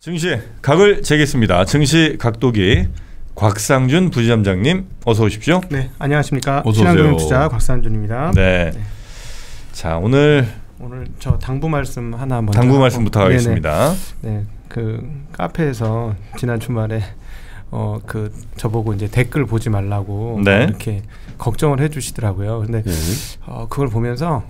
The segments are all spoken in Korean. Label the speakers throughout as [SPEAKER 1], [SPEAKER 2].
[SPEAKER 1] 증시 각을 재겠습니다. 증시 각도기 곽상준 부지점장님 어서 오십시오.
[SPEAKER 2] 네, 안녕하십니까.
[SPEAKER 3] 어서
[SPEAKER 2] 신한금융투자 곽상준입니다.
[SPEAKER 1] 네. 자, 오늘
[SPEAKER 2] 저 당부 말씀 하나 먼저
[SPEAKER 1] 당부 말씀부터 하겠습니다.
[SPEAKER 2] 네, 그 카페에서 지난 주말에 그 저보고 이제 댓글 보지 말라고
[SPEAKER 1] 네.
[SPEAKER 2] 이렇게 걱정을 해주시더라고요. 근데 그걸 보면서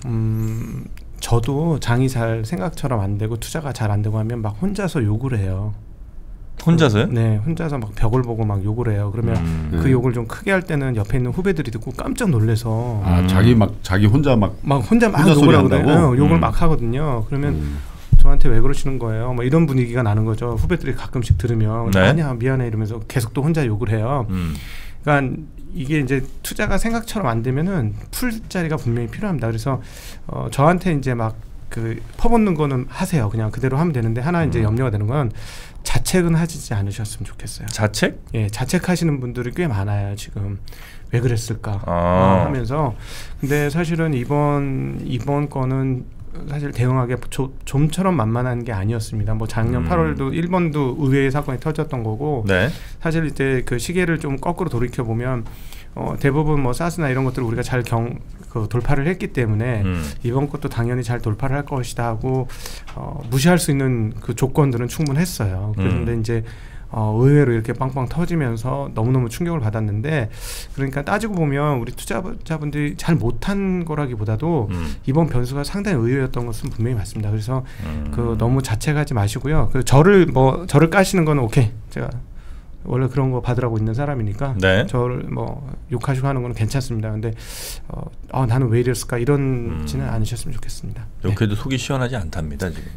[SPEAKER 2] 저도 장이 잘 생각처럼 안 되고 투자가 잘 안 되고 하면 막 혼자서 욕을 해요.
[SPEAKER 1] 혼자서요?
[SPEAKER 2] 네, 혼자서 막 벽을 보고 막 욕을 해요. 그러면 그 욕을 좀 크게 할 때는 옆에 있는 후배들이 듣고 깜짝 놀래서
[SPEAKER 3] 자기 혼자 막
[SPEAKER 2] 욕을 하거든요. 욕을 막 하거든요. 그러면 저한테 왜 그러시는 거예요? 뭐 이런 분위기가 나는 거죠. 후배들이 가끔씩 들으면
[SPEAKER 1] 네.
[SPEAKER 2] 아니야 미안해 이러면서 계속 또 혼자 욕을 해요. 그러니까 이게 이제 투자가 생각처럼 안 되면은 풀 자리가 분명히 필요합니다. 그래서 저한테 이제 막 그 퍼붓는 거는 하세요. 그냥 그대로 하면 되는데 하나 이제 염려가 되는 건 자책은 하시지 않으셨으면 좋겠어요.
[SPEAKER 1] 자책?
[SPEAKER 2] 예, 자책하시는 분들이 꽤 많아요. 지금 왜 그랬을까 하면서. 근데 사실은 이번 건은 사실 대응하기 좀처럼 만만한 게 아니었습니다. 뭐 작년 8월도 일본도 의외의 사건이 터졌던 거고,
[SPEAKER 1] 네.
[SPEAKER 2] 사실 이때 그 시계를 좀 거꾸로 돌이켜 보면 대부분 뭐 사스나 이런 것들을 우리가 잘 돌파를 했기 때문에 이번 것도 당연히 잘 돌파를 할 것이다 하고 무시할 수 있는 그 조건들은 충분했어요. 그런데 이제 의외로 이렇게 빵빵 터지면서 너무너무 충격을 받았는데, 그러니까 따지고 보면 우리 투자자분들이 잘 못한 거라기보다도 이번 변수가 상당히 의외였던 것은 분명히 맞습니다. 그래서 그 너무 자책하지 마시고요. 그 저를 까시는 거는 오케이, 제가 원래 그런 거 받으라고 있는 사람이니까
[SPEAKER 1] 네.
[SPEAKER 2] 저를 뭐 욕하시고 하는 거는 괜찮습니다. 근데 나는 왜 이랬을까 이런지는 않으셨으면 좋겠습니다.
[SPEAKER 1] 욕해도 속이 시원하지 않답니다 지금.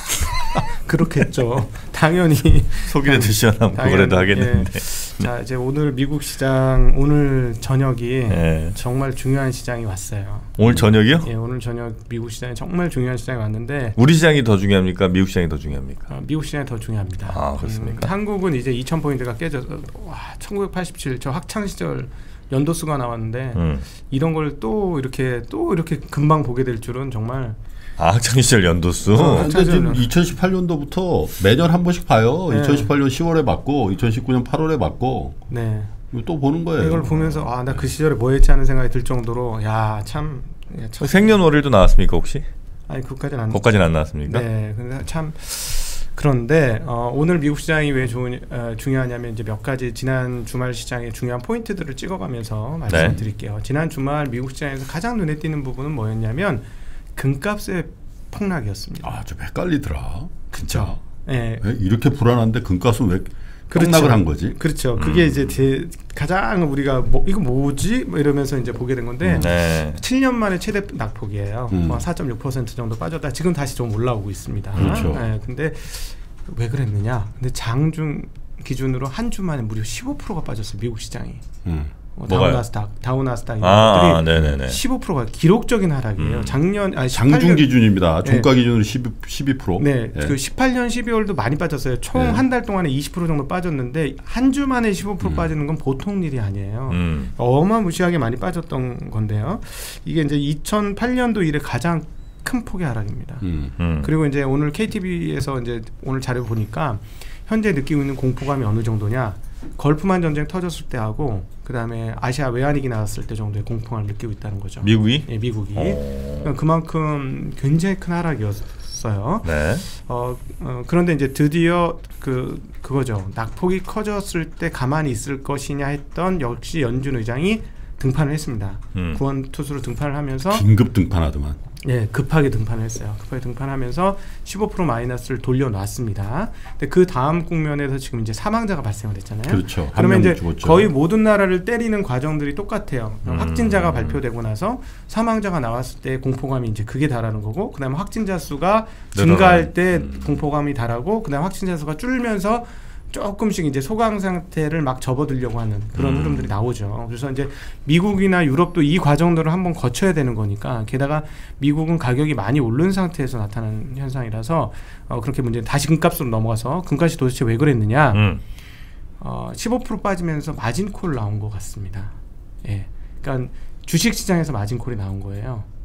[SPEAKER 2] 그렇겠죠. 당연히
[SPEAKER 1] 속이라도 시원하면 그거라도 하겠는데.
[SPEAKER 2] 예. 자, 이제 오늘 미국 시장 오늘 저녁이
[SPEAKER 1] 예.
[SPEAKER 2] 정말 중요한 시장이 왔어요.
[SPEAKER 1] 오늘 저녁이요?
[SPEAKER 2] 예, 오늘 저녁 미국 시장이 정말 중요한 시장이 왔는데,
[SPEAKER 1] 우리 시장이 더 중요합니까? 미국 시장이 더 중요합니까?
[SPEAKER 2] 미국 시장이 더 중요합니다.
[SPEAKER 1] 아, 그렇습니까?
[SPEAKER 2] 한국은 이제 2,000포인트가 깨져서 1987 저 학창 시절 연도수가 나왔는데 이런 걸 또 이렇게 금방 보게 될 줄은 정말.
[SPEAKER 1] 학창시절 연도수.
[SPEAKER 3] 근데 지금 2018년도부터 매년 한 번씩 봐요.
[SPEAKER 2] 네.
[SPEAKER 3] 2018년 10월에 봤고 2019년 8월에 봤고.
[SPEAKER 2] 네.
[SPEAKER 3] 또 보는 거예요.
[SPEAKER 2] 이걸 보면서 나 그 시절에 뭐 했지 하는 생각이 들 정도로 참
[SPEAKER 1] 생년월일도 나왔습니까 혹시?
[SPEAKER 2] 아니 그것까지는
[SPEAKER 1] 거기까지는 안 나왔습니까?
[SPEAKER 2] 네. 근데 참 그런데 오늘 미국 시장이 왜 중요하냐면 이제 몇 가지 지난 주말 시장의 중요한 포인트들을 찍어가면서 말씀드릴게요. 지난 주말 미국 시장에서 가장 눈에 띄는 부분은 뭐였냐면 금값의 폭락이었습니다.
[SPEAKER 3] 좀 헷갈리더라. 진짜.
[SPEAKER 2] 네.
[SPEAKER 3] 이렇게 불안한데 금값은 왜 폭락을 한 거지?
[SPEAKER 2] 그렇죠. 그게 이제 가장 우리가 이거 뭐지? 뭐 이러면서 이제 보게 된 건데 7년 만에 최대 낙폭이에요. 4.6% 정도 빠졌다. 지금 다시 좀 올라오고 있습니다.
[SPEAKER 3] 그렇죠.
[SPEAKER 2] 네, 근데 왜 그랬느냐? 근데 장중 기준으로 한 주 만에 무려 15%가 빠졌어요. 미국 시장이. 다우나스닥 이런 것들이 15%가 기록적인 하락이에요.
[SPEAKER 3] 장중 기준입니다. 종가 기준으로 12%.
[SPEAKER 2] 네, 그 18년 12월도 많이 빠졌어요. 총 한 달 동안에 20% 정도 빠졌는데 한 주 만에 15% 빠지는 건 보통 일이 아니에요. 어마무시하게 많이 빠졌던 건데요. 이게 이제 2008년도 이래 가장 큰 폭의 하락입니다. 그리고 이제 오늘 KTV에서 이제 오늘 자료 보니까 현재 느끼고 있는 공포감이 어느 정도냐? 걸프만 전쟁 터졌을 때 하고 그다음에 아시아 외환위기 나왔을 때 정도의 공포감을 느끼고 있다는 거죠.
[SPEAKER 1] 미국이?
[SPEAKER 2] 네, 미국이. 그만큼 굉장히 큰 하락이었어요.
[SPEAKER 1] 네.
[SPEAKER 2] 그런데 이제 드디어 그거죠. 낙폭이 커졌을 때 가만히 있을 것이냐 했던 역시 연준 의장이 등판을 했습니다. 구원 투수로 등판을 하면서
[SPEAKER 3] 긴급 등판하더만.
[SPEAKER 2] 네, 급하게 등판을 했어요. 급하게 등판하면서 15% 마이너스를 돌려놨습니다. 근데 그 다음 국면에서 지금 이제 사망자가 발생을 했잖아요.
[SPEAKER 3] 그렇죠.
[SPEAKER 2] 그러면 이제
[SPEAKER 3] 죽었죠.
[SPEAKER 2] 거의 모든 나라를 때리는 과정들이 똑같아요. 확진자가 발표되고 나서 사망자가 나왔을 때 공포감이 이제 극에 달하는 거고, 그다음에 확진자 수가 증가할 때 공포감이 달하고, 그다음에 확진자 수가 줄면서 조금씩 이제 소강 상태를 막 접어들려고 하는 그런 흐름들이 나오죠. 그래서 이제 미국이나 유럽도 이 과정들을 한번 거쳐야 되는 거니까, 게다가 미국은 가격이 많이 오른 상태에서 나타나는 현상이라서 그렇게 문제. 다시 금값으로 넘어가서 금값이 도대체 왜 그랬느냐? 15% 빠지면서 마진콜 나온 것 같습니다. 예, 그러니까 주식 시장에서 마진콜이 나온 거예요.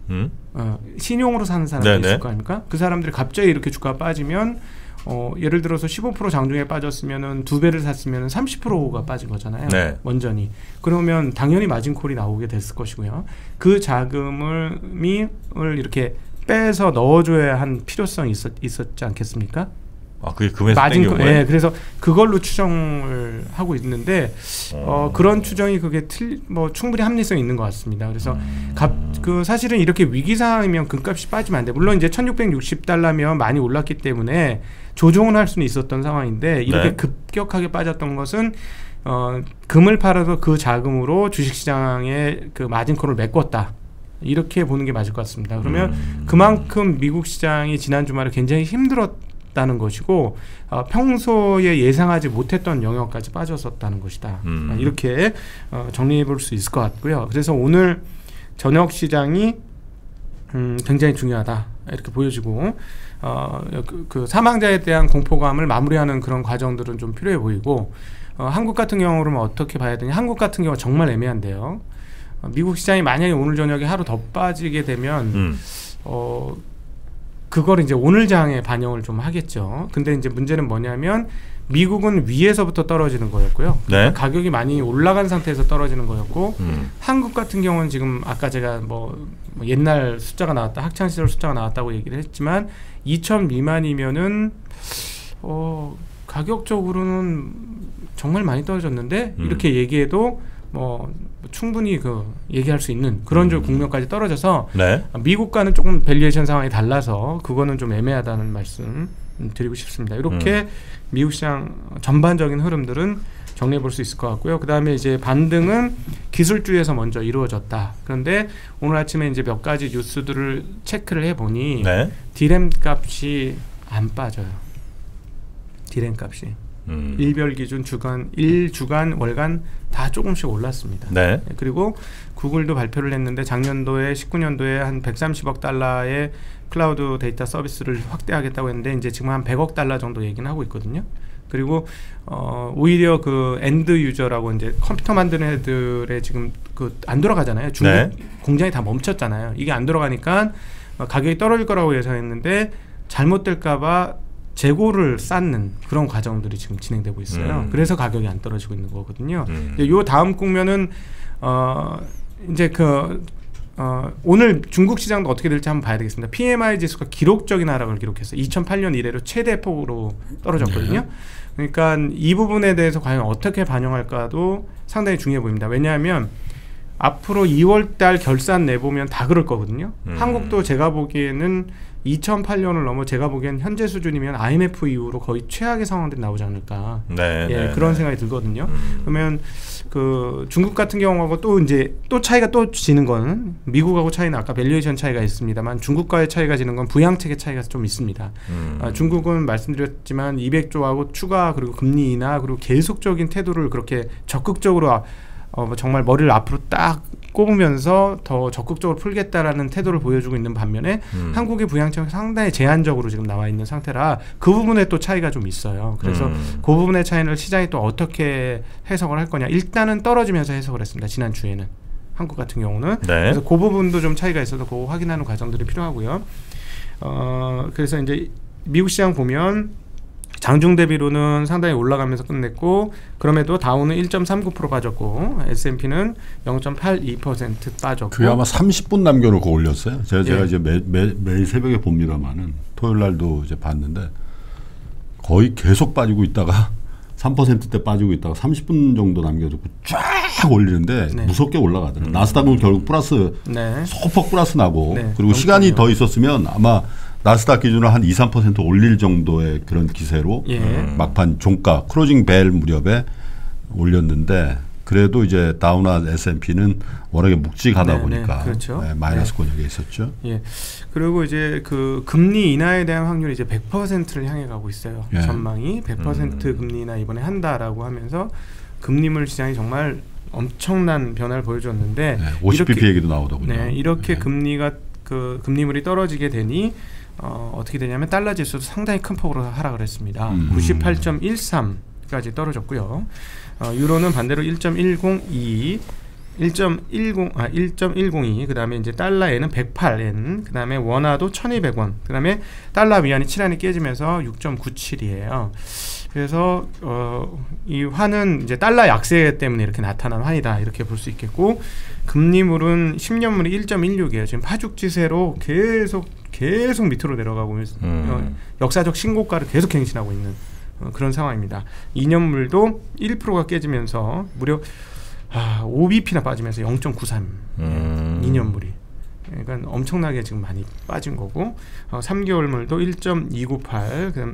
[SPEAKER 2] 신용으로 사는 사람들이 있을 거 아닙니까? 그 사람들이 갑자기 이렇게 주가가 빠지면 예를 들어서 15% 장중에 빠졌으면은 2배를 샀으면은 30%가 빠진 거잖아요.
[SPEAKER 1] 네.
[SPEAKER 2] 원전이. 그러면 당연히 마진콜이 나오게 됐을 것이고요. 그 자금을 이렇게 빼서 넣어줘야 한 필요성이 있었지 않겠습니까?
[SPEAKER 1] 아, 그게 금에서 땡겨온 거예요?
[SPEAKER 2] 네, 그래서 그걸로 추정을 하고 있는데 그런 추정이 그게 충분히 합리성이 있는 것 같습니다. 그래서 사실은 이렇게 위기 상황이면 금값이 빠지면 안 돼. 물론 이제 1,660달러면 많이 올랐기 때문에 조정을 할 수는 있었던 상황인데 이렇게 급격하게 빠졌던 것은 금을 팔아서 그 자금으로 주식시장에 그 마진콜을 메꿨다. 이렇게 보는 게 맞을 것 같습니다. 그러면 그만큼 미국 시장이 지난 주말에 굉장히 힘들었다는 것이고 평소에 예상하지 못했던 영역까지 빠졌었다는 것이다. 이렇게 정리해 볼 수 있을 것 같고요. 그래서 오늘 저녁 시장이 굉장히 중요하다 이렇게 보여지고 그 사망자에 대한 공포감을 마무리하는 그런 과정들은 좀 필요해 보이고 한국 같은 경우는 어떻게 봐야 되냐. 한국 같은 경우 정말 애매한데요. 미국 시장이 만약에 오늘 저녁에 하루 더 빠지게 되면 그걸 이제 오늘 장에 반영을 좀 하겠죠. 근데 이제 문제는 뭐냐면 미국은 위에서부터 떨어지는 거였고요.
[SPEAKER 1] 네.
[SPEAKER 2] 가격이 많이 올라간 상태에서 떨어지는 거였고 한국 같은 경우는 지금 아까 제가 뭐 옛날 숫자가 나왔다, 학창 시절 숫자가 나왔다고 얘기를 했지만 2,000 미만이면은 가격적으로는 정말 많이 떨어졌는데 이렇게 얘기해도 뭐 충분히 얘기할 수 있는 그런 국면까지 떨어져서 미국과는 조금 밸류에이션 상황이 달라서 그거는 좀 애매하다는 말씀 드리고 싶습니다. 이렇게 미국 시장 전반적인 흐름들은 정리해 볼 수 있을 것 같고요. 그 다음에 이제 반등은 기술주에서 먼저 이루어졌다. 그런데 오늘 아침에 이제 몇 가지 뉴스들을 체크를 해보니 디램 값이 안 빠져요. 디램 값이. 일별 기준 주간, 1주간, 월간 다 조금씩 올랐습니다. 그리고 구글도 발표를 했는데 작년도에 19년도에 한 130억 달러의 클라우드 데이터 서비스를 확대하겠다고 했는데 이제 지금 한 100억 달러 정도 얘기는 하고 있거든요. 그리고 오히려 그 엔드 유저라고 이제 컴퓨터 만드는 애들의 지금 안 돌아가잖아요. 중국 공장이 다 멈췄잖아요. 이게 안 돌아가니까 가격이 떨어질 거라고 예상했는데 잘못될까봐 재고를 쌓는 그런 과정들이 지금 진행되고 있어요. 그래서 가격이 안 떨어지고 있는 거거든요. 요 다음 국면은 이제 오늘 중국 시장도 어떻게 될지 한번 봐야 되겠습니다. PMI 지수가 기록적인 하락을 기록했어요. 2008년 이래로 최대 폭으로 떨어졌거든요. 그러니까 이 부분에 대해서 과연 어떻게 반영할까도 상당히 중요해 보입니다. 왜냐하면 앞으로 2월달 결산 내보면 다 그럴 거거든요. 한국도 제가 보기에는 2008년을 넘어 제가 보기엔 현재 수준이면 IMF 이후로 거의 최악의 상황들이 나오지 않을까. 그런 생각이 들거든요. 그러면 중국 같은 경우하고 또 차이가 또 지는 거는 미국하고 차이는 아까 밸류에이션 차이가 있습니다만 중국과의 차이가 지는 건 부양책의 차이가 좀 있습니다. 중국은 말씀드렸지만 200조하고 추가 그리고 금리 인하 그리고 계속적인 태도를 그렇게 적극적으로 정말 머리를 앞으로 딱 꼽으면서 더 적극적으로 풀겠다라는 태도를 보여주고 있는 반면에 한국의 부양책은 상당히 제한적으로 지금 나와 있는 상태라 그 부분에 또 차이가 좀 있어요. 그래서 그 부분의 차이를 시장이 또 어떻게 해석을 할 거냐. 일단은 떨어지면서 해석을 했습니다. 지난주에는 한국 같은 경우는. 그래서 그 부분도 좀 차이가 있어서 그거 확인하는 과정들이 필요하고요. 그래서 이제 미국 시장 보면 장중 대비로는 상당히 올라가면서 끝냈고 그럼에도 다우는 1.39% 빠졌고 S&P는 0.82% 빠졌고
[SPEAKER 3] 그게 아마 30분 남겨놓고 올렸어요. 제가 이제 매일 새벽에 봅니다만은 토요일 날도 이제 봤는데 거의 계속 빠지고 있다가 3%대 빠지고 있다가 30분 정도 남겨두고 쫙 올리는데 무섭게 올라가더라고요. 나스닥은 결국 플러스 소폭 플러스 나고 그리고 시간이 더 있었으면 아마 나스닥 기준으로 한 2-3% 올릴 정도의 그런 기세로 막판 종가 크로징 벨 무렵에 올렸는데 그래도 이제 다우나 S&P는 워낙에 묵직하다 보니까 마이너스 권역에 있었죠.
[SPEAKER 2] 그리고 이제 그 금리 인하에 대한 확률이 이제 100%를 향해 가고 있어요. 전망이 100% 금리 인하 이번에 한다라고 하면서 금리물 시장이 정말 엄청난 변화를 보여줬는데
[SPEAKER 3] 50bp 얘기도 나오더군요.
[SPEAKER 2] 이렇게 금리물이 떨어지게 되니 어떻게 되냐면 달러 지수도 상당히 큰 폭으로 하락을 했습니다. 98.13까지 떨어졌고요. 유로는 반대로 1.102 1.102, 그다음에 이제 달러에는 108엔, 그다음에 원화도 1,200원, 그다음에 달러 위안이 7안이 깨지면서 6.97이에요. 그래서 이 환은 이제 달러 약세 때문에 이렇게 나타난 환이다, 이렇게 볼 수 있겠고, 금리물은 10년물이 1.16이에요. 지금 파죽지세로 계속 밑으로 내려가고 역사적 신고가를 계속 갱신하고 있는 그런 상황입니다. 2년물도 1%가 깨지면서 무려 5bp나 빠지면서 0.93 2년물이. 그러니까 엄청나게 지금 많이 빠진 거고, 3개월물도 1.298, 그다음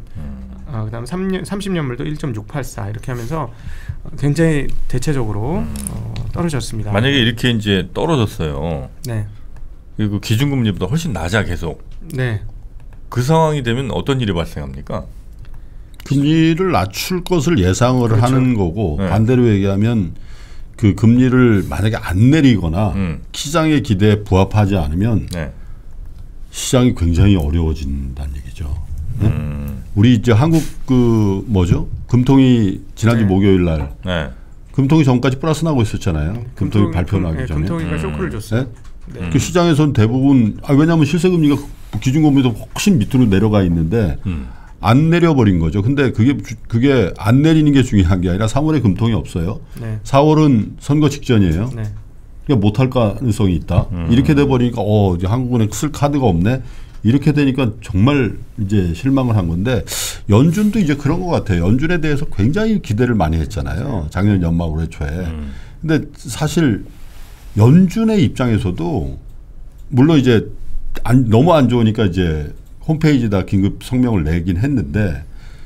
[SPEAKER 2] 30년물도 1.684 이렇게 하면서 굉장히 대체적으로 떨어졌습니다.
[SPEAKER 1] 만약에 이렇게 이제 떨어졌어요.
[SPEAKER 2] 네.
[SPEAKER 1] 그리고 기준금리보다 훨씬 낮아 계속.
[SPEAKER 2] 네.
[SPEAKER 1] 그 상황이 되면 어떤 일이 발생합니까?
[SPEAKER 3] 금리를 낮출 것을 예상을
[SPEAKER 2] 그렇죠.
[SPEAKER 3] 하는 거고,
[SPEAKER 1] 네.
[SPEAKER 3] 반대로 얘기하면 그 금리를 만약에 안 내리거나 시장의 기대에 부합하지 않으면
[SPEAKER 1] 네.
[SPEAKER 3] 시장이 굉장히 어려워진다는 얘기죠. 네? 우리 이제 한국 금통이 지난주
[SPEAKER 2] 네.
[SPEAKER 3] 목요일 날
[SPEAKER 1] 네.
[SPEAKER 3] 금통이 전까지 플러스 나고 있었잖아요. 금통이 발표 나기 전에.
[SPEAKER 2] 금통위가 쇼크를 줬어요.
[SPEAKER 3] 네?
[SPEAKER 2] 네.
[SPEAKER 3] 그 시장에서는 대부분 왜냐하면 실세금리가 기준금리도 훨씬 밑으로 내려가 있는데 안 내려버린 거죠. 근데 그게 안 내리는 게 중요한 게 아니라 3월에 금통이 없어요.
[SPEAKER 2] 네.
[SPEAKER 3] 4월은 선거 직전이에요.
[SPEAKER 2] 네.
[SPEAKER 3] 그러니까 못할 가능성이 있다. 이렇게 돼버리니까 이제 한국은행 쓸 카드가 없네. 이렇게 되니까 정말 이제 실망을 한 건데, 연준도 이제 그런 것 같아요. 연준에 대해서 굉장히 기대를 많이 했잖아요. 작년 연말 올해 초에. 근데 사실 연준의 입장에서도 물론 이제 너무 안 좋으니까 이제 홈페이지에다 긴급 성명을 내긴 했는데,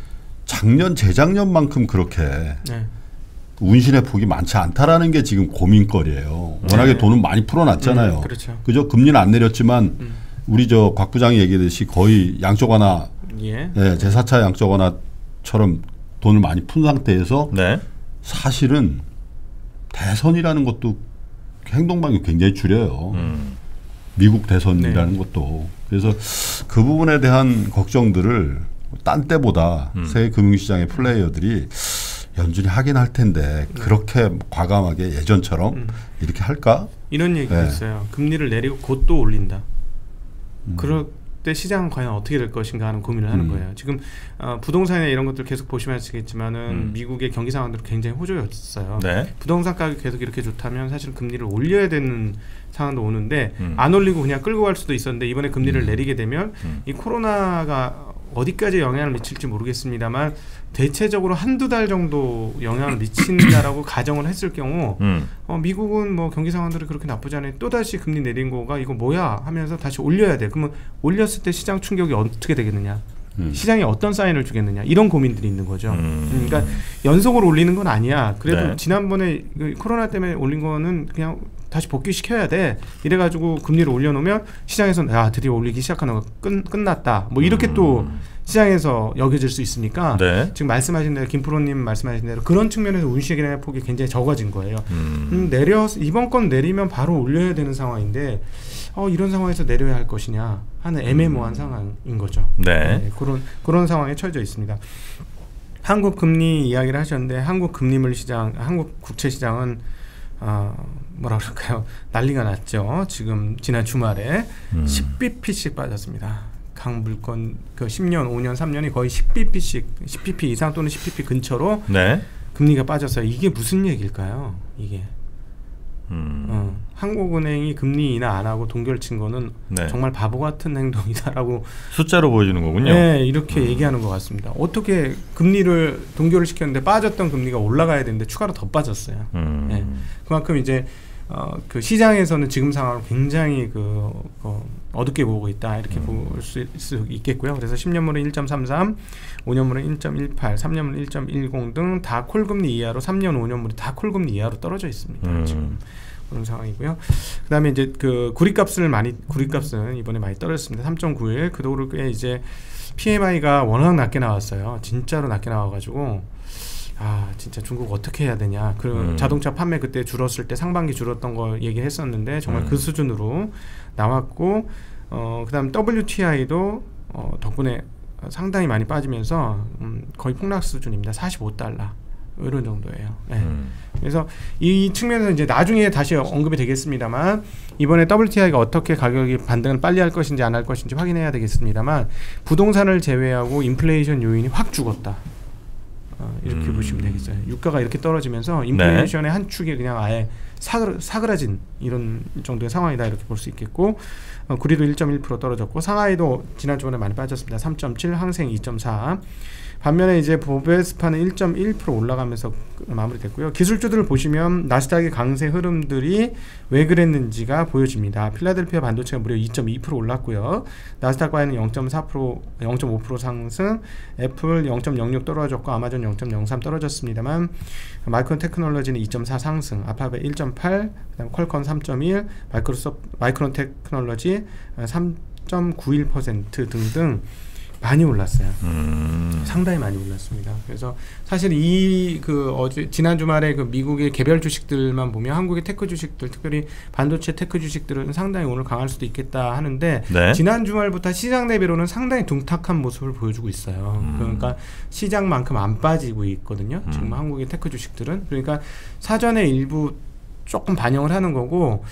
[SPEAKER 3] 재작년만큼 그렇게
[SPEAKER 2] 네.
[SPEAKER 3] 운신의 폭이 많지 않다라는 게 지금 고민거리예요. 워낙에
[SPEAKER 2] 네.
[SPEAKER 3] 돈은 많이 풀어놨잖아요.
[SPEAKER 2] 그렇죠.
[SPEAKER 3] 그죠? 금리는 안 내렸지만 우리 곽 부장이 얘기했듯이 거의 양적 완화,
[SPEAKER 2] 예.
[SPEAKER 3] 제 4차 양적 완화처럼 돈을 많이 푼 상태에서
[SPEAKER 1] 네.
[SPEAKER 3] 사실은 대선이라는 것도 행동방이 굉장히 줄여요. 미국 대선이라는 것도. 그래서 그 부분에 대한 걱정들을 딴 때보다 세계 금융시장의 플레이어들이 연준이 하긴 할 텐데 그렇게 과감하게 예전처럼 이렇게 할까?
[SPEAKER 2] 이런 얘기가
[SPEAKER 3] 네.
[SPEAKER 2] 있어요. 금리를 내리고 곧 또 올린다. 그럴 때 시장은 과연 어떻게 될 것인가 하는 고민을 하는 거예요. 지금 부동산이나 이런 것들 계속 보시면 아시겠지만은 미국의 경기 상황들은 굉장히 호조였어요.
[SPEAKER 1] 네.
[SPEAKER 2] 부동산 가격이 계속 이렇게 좋다면 사실 금리를 올려야 되는 상황도 오는데 안 올리고 그냥 끌고 갈 수도 있었는데, 이번에 금리를 내리게 되면 이 코로나가 어디까지 영향을 미칠지 모르겠습니다만 대체적으로 한두 달 정도 영향을 미친다라고 가정을 했을 경우 미국은 뭐 경기 상황들이 그렇게 나쁘지 않아요. 또다시 금리 내린 거가 이거 뭐야 하면서 다시 올려야 돼. 그러면 올렸을 때 시장 충격이 어떻게 되겠느냐, 시장이 어떤 사인을 주겠느냐, 이런 고민들이 있는 거죠. 그러니까 연속으로 올리는 건 아니야. 그래도
[SPEAKER 1] 네.
[SPEAKER 2] 지난번에 코로나 때문에 올린 거는 그냥 다시 복귀시켜야 돼. 이래가지고 금리를 올려놓으면 시장에서는 드디어 올리기 시작하는 거 끝났다. 뭐 이렇게 또 시장에서 여겨질 수 있으니까
[SPEAKER 1] 네.
[SPEAKER 2] 지금 말씀하신 대로, 김프로님 말씀하신 대로 그런 측면에서 운시의 폭이 굉장히 적어진 거예요. 이번 건 내리면 바로 올려야 되는 상황인데 이런 상황에서 내려야 할 것이냐 하는 애매모호한 상황인 거죠.
[SPEAKER 1] 네.
[SPEAKER 2] 그런 상황에 처해져 있습니다. 한국 금리 이야기를 하셨는데, 한국 금리물 시장, 한국 국채 시장은 뭐라 그럴까요? 난리가 났죠. 지금 지난 주말에 10bp씩 빠졌습니다. 각 물건 10년, 5년, 3년이 거의 10bp씩, 10bp 이상 또는 10bp 근처로
[SPEAKER 1] 네.
[SPEAKER 2] 금리가 빠졌어요. 이게 무슨 얘기일까요? 이게 한국은행이 금리 인하 안 하고 동결 친 거는
[SPEAKER 1] 네.
[SPEAKER 2] 정말 바보 같은 행동이다라고
[SPEAKER 1] 숫자로 보여주는 거군요.
[SPEAKER 2] 네, 이렇게 얘기하는 것 같습니다. 어떻게 금리를 동결을 시켰는데 빠졌던 금리가 올라가야 되는데 추가로 더 빠졌어요. 네. 그만큼 이제 그 시장에서는 지금 상황을 굉장히 어둡게 보고 있다, 이렇게 볼 수 있겠고요. 그래서 10년물은 1.33, 5년물은 1.18, 3년물은 1.10 등 다 콜금리 이하로, 3년, 5년물이 다 콜금리 이하로 떨어져 있습니다. 지금 그런 상황이고요. 그다음에 이제 구리값은 이번에 많이 떨어졌습니다. 3.91. 그동안 이제 PMI가 워낙 낮게 나왔어요. 진짜로 낮게 나와가지고. 진짜 중국 어떻게 해야 되냐. 자동차 판매 그때 줄었을 때 상반기 줄었던 거 얘기했었는데 정말 그 수준으로 나왔고, 그다음 WTI도 덕분에 상당히 많이 빠지면서 거의 폭락 수준입니다. 45달러. 이런 정도예요. 네. 그래서 이 측면에서 이제 나중에 다시 언급이 되겠습니다만 이번에 WTI가 어떻게 가격이 반등을 빨리 할 것인지 안 할 것인지 확인해야 되겠습니다만 부동산을 제외하고 인플레이션 요인이 확 죽었다. 이렇게 보시면 되겠어요. 유가가 이렇게 떨어지면서 인플레이션의 네. 한 축이 그냥 아예 사그라진 이런 정도의 상황이다 이렇게 볼 수 있겠고 구리도 1.1% 떨어졌고 상하이도 지난주에 많이 빠졌습니다. 3.7, 항생 2.4. 반면에 이제 보베스파는 1.1% 올라가면서 마무리됐고요. 기술주들을 보시면 나스닥의 강세 흐름들이 왜 그랬는지가 보여집니다. 필라델피아 반도체가 무려 2.2% 올랐고요. 나스닥과는 0.5% 상승, 애플 0.06 떨어졌고 아마존 0.03 떨어졌습니다만 마이크론 테크놀로지는 2.4 상승, 알파벳 1.8, 그다음 퀄컴 3.1, 마이크론 테크놀로지 3.91% 등등 많이 올랐어요. 상당히 많이 올랐습니다. 그래서 사실 어제 지난 주말에 그 미국의 개별 주식들만 보면 한국의 테크 주식들, 특별히 반도체 테크 주식들은 상당히 오늘 강할 수도 있겠다 하는데 네. 지난 주말부터 시장 대비로는 상당히 둔탁한 모습을 보여주고 있어요. 그러니까 시장만큼 안 빠지고 있거든요. 지금 한국의 테크 주식들은 그러니까 사전에 일부 조금 반영을 하는 거고,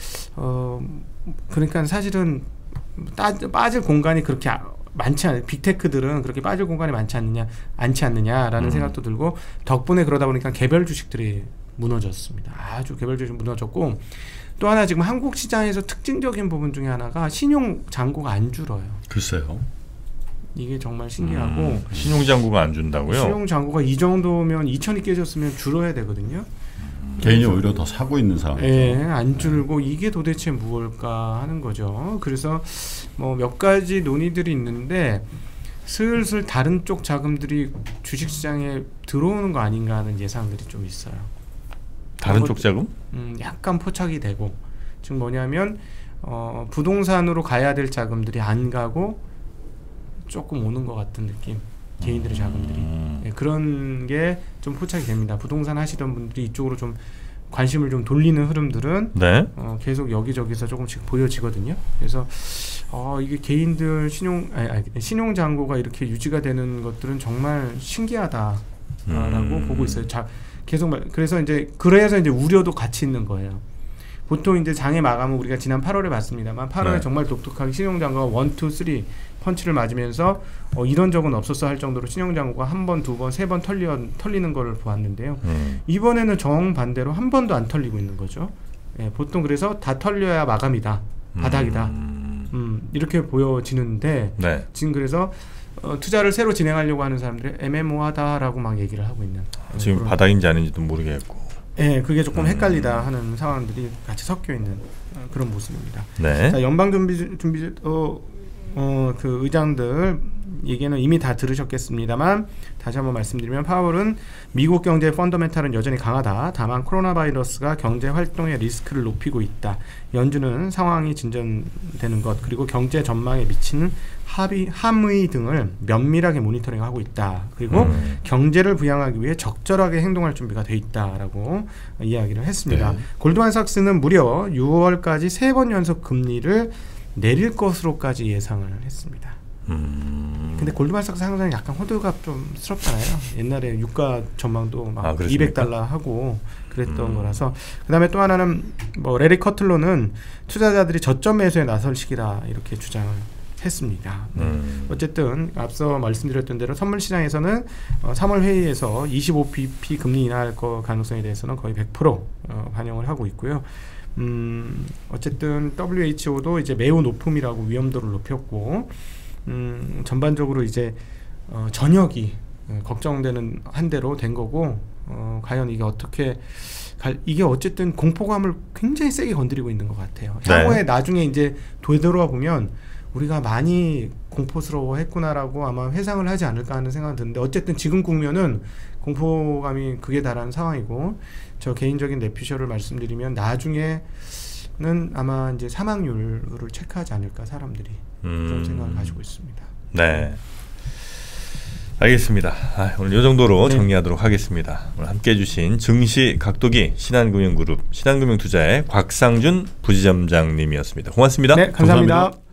[SPEAKER 2] 그러니까 사실은 빠질 공간이 그렇게 많지 않아요. 빅테크들은 그렇게 빠질 공간이 않지 않느냐라는 생각도 들고 덕분에 그러다 보니까 개별 주식들이 무너졌습니다. 아주 개별 주식 무너졌고 또 하나 지금 한국 시장에서 특징적인 부분 중에 하나가 신용 잔고가 안 줄어요.
[SPEAKER 3] 글쎄요.
[SPEAKER 2] 이게 정말 신기하고
[SPEAKER 1] 신용 잔고가 안 준다고요?
[SPEAKER 2] 신용 잔고가 이 정도면 2천이 깨졌으면 줄어야 되거든요.
[SPEAKER 3] 개인이 오히려 더 사고 있는 상황이죠.
[SPEAKER 2] 예, 안 줄고 이게 도대체 무엇일까 하는 거죠. 그래서 뭐 몇 가지 논의들이 있는데 슬슬 다른 쪽 자금들이 주식시장에 들어오는 거 아닌가 하는 예상들이 좀 있어요.
[SPEAKER 1] 다른 쪽 자금?
[SPEAKER 2] 약간 포착이 되고 지금 뭐냐면 부동산으로 가야 될 자금들이 안 가고 조금 오는 것 같은 느낌. 개인들의 자금들이 네, 그런 게 좀 포착이 됩니다. 부동산 하시던 분들이 이쪽으로 좀 관심을 좀 돌리는 흐름들은 네. 계속 여기저기서 조금씩 보여지거든요. 그래서 이게 개인들 신용 잔고가 이렇게 유지가 되는 것들은 정말 신기하다라고 보고 있어요. 계속 그래서 그래서 이제 우려도 같이 있는 거예요. 보통 이제 장의 마감은 우리가 지난 8월에 봤습니다만 8월에 네. 정말 독특하게 신용잔고가 1, 2, 3 펀치를 맞으면서 이런 적은 없었어 할 정도로 신용잔고가 한 번, 두 번, 세 번 털리는 걸 보았는데요. 이번에는 정반대로 한 번도 안 털리고 있는 거죠. 예, 보통 그래서 다 털려야 마감이다. 바닥이다. 이렇게 보여지는데 네. 지금 그래서 투자를 새로 진행하려고 하는 사람들이 애매모호하다라고 막 얘기를 하고 있는
[SPEAKER 1] 지금 바닥인지 아닌지도 모르겠고
[SPEAKER 2] 네, 그게 조금 헷갈리다 하는 상황들이 같이 섞여 있는 그런 모습입니다. 네. 자, 연방준비제 그 의장들 얘기는 이미 다 들으셨겠습니다만 다시 한번 말씀드리면 파월은 미국 경제의 펀더멘탈은 여전히 강하다. 다만 코로나 바이러스가 경제 활동의 리스크를 높이고 있다. 연준은 상황이 진전되는 것 그리고 경제 전망에 미치는 함의 등을 면밀하게 모니터링하고 있다. 그리고 경제를 부양하기 위해 적절하게 행동할 준비가 돼 있다라고 이야기를 했습니다. 네. 골드만삭스는 무려 6월까지 3번 연속 금리를 내릴 것으로까지 예상을 했습니다. 근데 골드만삭스 항상 약간 호들갑 좀 스럽잖아요. 옛날에 유가 전망도 막 200달러 하고 그랬던 거라서. 그다음에 또 하나는 뭐 레리 커틀로는 투자자들이 저점 매수에 나설 시기다 이렇게 주장을 했습니다. 어쨌든 앞서 말씀드렸던 대로 선물 시장에서는 3월 회의에서 25bp 금리 인하할 거 가능성에 대해서는 거의 100% 반영을 하고 있고요. 어쨌든 WHO도 이제 매우 높음이라고 위험도를 높였고 전반적으로 이제 전역이 걱정되는 한 대로 된 거고 과연 이게 어떻게 이게 어쨌든 공포감을 굉장히 세게 건드리고 있는 것 같아요. 향후에 네. 나중에 이제 되돌아 보면 우리가 많이 공포스러워했구나라고 아마 회상을 하지 않을까 하는 생각이 드는데 어쨌든 지금 국면은 공포감이 극에 달하는 상황이고 저 개인적인 내피셜을 말씀드리면 나중에는 아마 이제 사망률을 체크하지 않을까 사람들이 그런 생각을 가지고 있습니다.
[SPEAKER 1] 네, 알겠습니다. 오늘 이 정도로 네. 정리하도록 하겠습니다. 오늘 함께해 주신 증시 각도기 신한금융그룹 신한금융투자의 곽상준 부지점장님이었습니다. 고맙습니다.
[SPEAKER 2] 네, 감사합니다.